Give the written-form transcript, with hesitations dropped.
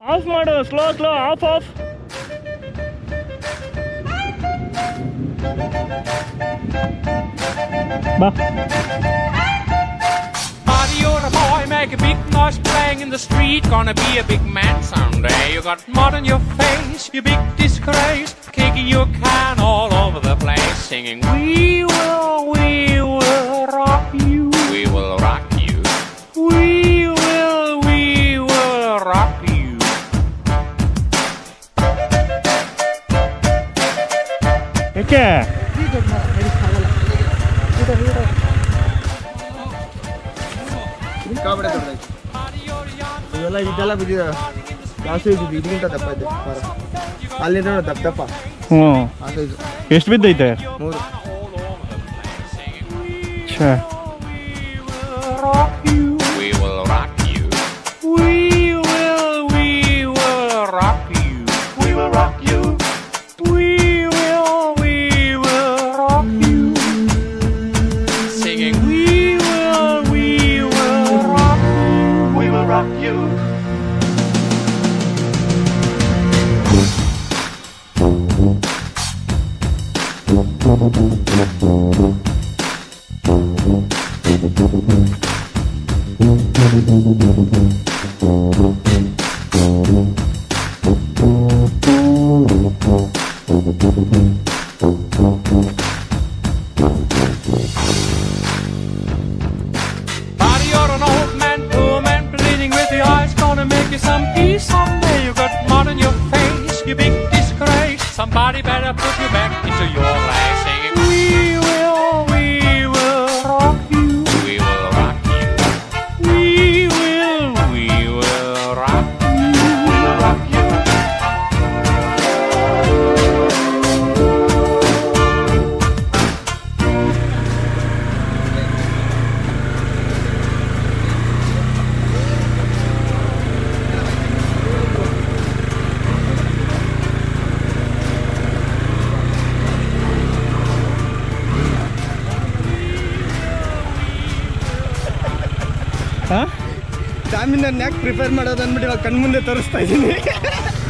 Of ಮಾಡು, slow of. ಬಾ. You're a boy, make a big noise playing in the street. Gonna be a big man someday. You got mud on your face, you big disgrace. Kicking your can all over the place, singing, we will rock you. We will rock you. We will rock you. ಯಾಕೆ ಇದೆಲ್ಲ ಬಿದ್ದಿದೆ, ಜಾಸ್ತಿ ಇದ್ದಿದ್ದು ಇದಕ್ಕಿಂತ ದಪ್ಪ ಇದೆ ಮರ. ಅಲ್ಲಿಂದ ದಪ್ಪ. ಎಷ್ಟು ಬಿದ್ದೈತೆ? 3. Somebody better put you back into your place, singing, we will rock you. We will rock you. We will rock you. We will rock you. ಜಾಮೀನ್ ಯಾಕೆ ಪ್ರಿಪೇರ್ ಮಾಡೋದು ಅಂದ್ಬಿಟ್ಟು ಇವಾಗ ಕಣ್ಮುಂದೆ ತೋರಿಸ್ತಾ ಇದ್ದೀನಿ.